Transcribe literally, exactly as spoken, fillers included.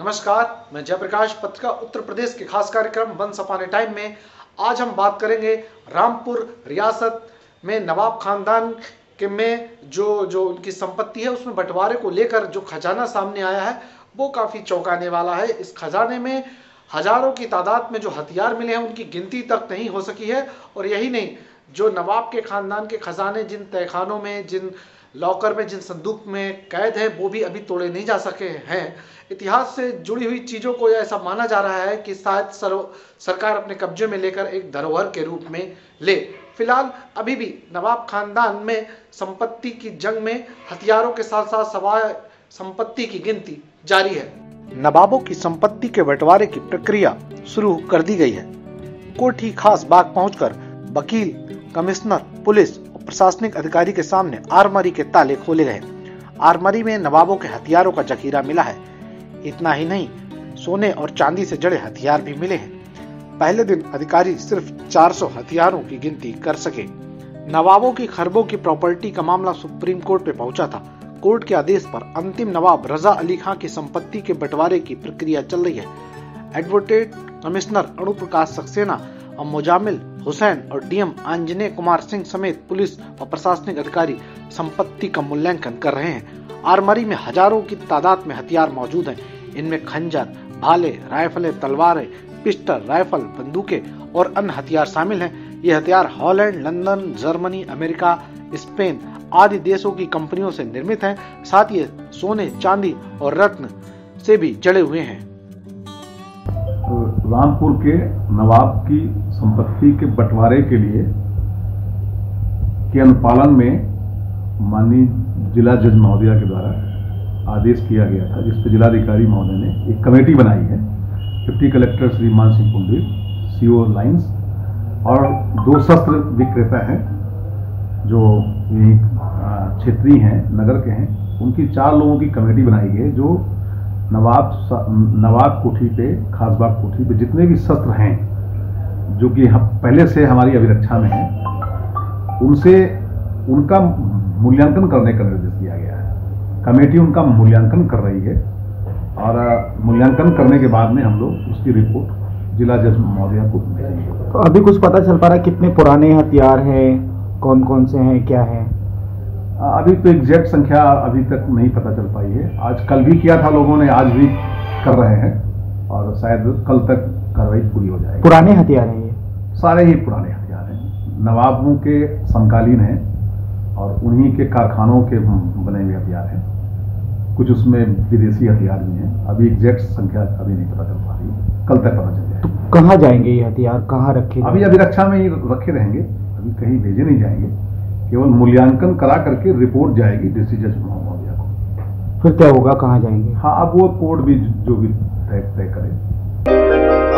नमस्कार, मैं जयप्रकाश, पत्रिका उत्तर प्रदेश के खास कार्यक्रम वंस अपॉन ए टाइम में आज हम बात करेंगे रामपुर रियासत में नवाब खानदान के में जो जो उनकी संपत्ति है उसमें बंटवारे को लेकर जो खजाना सामने आया है वो काफ़ी चौंकाने वाला है। इस खजाने में हजारों की तादाद में जो हथियार मिले हैं उनकी गिनती तक नहीं हो सकी है। और यही नहीं, जो नवाब के खानदान के खजाने जिन तहखानों में, जिन लॉकर में, जिन संदूक में कैद हैं वो भी अभी तोड़े नहीं जा सके हैं। इतिहास से जुड़ी हुई चीज़ों को ऐसा माना जा रहा है कि शायद सर, सरकार अपने कब्जे में लेकर एक धरोहर के रूप में ले। फिलहाल अभी भी नवाब खानदान में संपत्ति की जंग में हथियारों के साथ साथ सवाए संपत्ति की गिनती जारी है। नवाबों की संपत्ति के बंटवारे की प्रक्रिया शुरू कर दी गई है। कोठी खास बाग पहुंचकर वकील, कमिश्नर, पुलिस और प्रशासनिक अधिकारी के सामने आरमारी के ताले खोले गए। आरमारी में नवाबों के हथियारों का जखीरा मिला है। इतना ही नहीं, सोने और चांदी से जड़े हथियार भी मिले हैं। पहले दिन अधिकारी सिर्फ चार सौ हथियारों की गिनती कर सके। नवाबों की खरबों की प्रॉपर्टी का मामला सुप्रीम कोर्ट में पहुंचा था। कोर्ट के आदेश पर अंतिम नवाब रजा अली खां की संपत्ति के बंटवारे की प्रक्रिया चल रही है। एडवोकेट कमिश्नर अणु प्रकाश सक्सेना और मुजामिल हुसैन और डीएम आंजनेय कुमार सिंह समेत पुलिस और प्रशासनिक अधिकारी संपत्ति का मूल्यांकन कर रहे हैं। आरमारी में हजारों की तादाद में हथियार मौजूद हैं। इनमें खंजर, भाले, राइफलें, तलवारें, पिस्टल, राइफल, बंदूकें और अन्य हथियार शामिल हैं। ये हथियार Holland, London, Germany, America, Spain आदि देशों की कंपनियों से निर्मित हैं। साथ ही सोने, चांदी और रत्न से भी जड़े हुए हैं। रामपुर के नवाब की संपत्ति के बंटवारे के लिए के अनुपालन में माननीय जिला जज महोदया के द्वारा आदेश किया गया था, जिस पर जिलाधिकारी महोदय ने एक कमेटी बनाई है। डिप्टी कलेक्टर श्री मान सिंह कुंडी, सीओ लाइंस और दो शस्त्र विक्रेता हैं जो क्षेत्रीय हैं, नगर के हैं। उनकी चार लोगों की कमेटी बनाई गई जो नवाब नवाब कोठी पे, खासबाग कोठी पे जितने भी शस्त्र हैं जो कि हम पहले से हमारी अभिरक्षा में हैं, उनसे उनका मूल्यांकन करने का निर्देश दिया गया है। कमेटी उनका मूल्यांकन कर रही है और मूल्यांकन करने के बाद में हम लोग उसकी रिपोर्ट जिला जज महोदया को भेजेंगे। तो अभी कुछ पता चल पा रहा है कितने पुराने हथियार हैं, कौन कौन से हैं, क्या है? अभी तो एग्जैक्ट संख्या अभी तक नहीं पता चल पाई है। आज कल भी किया था लोगों ने, आज भी कर रहे हैं और शायद कल तक कार्रवाई पूरी हो जाएगी। पुराने हथियार हैं ये? सारे ही पुराने हथियार हैं, नवाबों के समकालीन हैं और उन्हीं के कारखानों के बने हुए हथियार हैं। कुछ उसमें विदेशी हथियार भी हैं। अभी एग्जैक्ट संख्या अभी नहीं पता चल पा रही, कल तक पता चल जाएगी। तो कहाँ जाएंगे ये हथियार, कहाँ रखे? अभी अभिरक्षा में ही रखे रहेंगे, अभी कहीं भेजे नहीं जाएंगे। केवल मूल्यांकन करा करके रिपोर्ट जाएगी डिस्ट्रिक्ट जज महोदया को। फिर तय होगा कहाँ जाएंगे। हाँ, अब वो कोर्ट भी जो भी तय तय करे।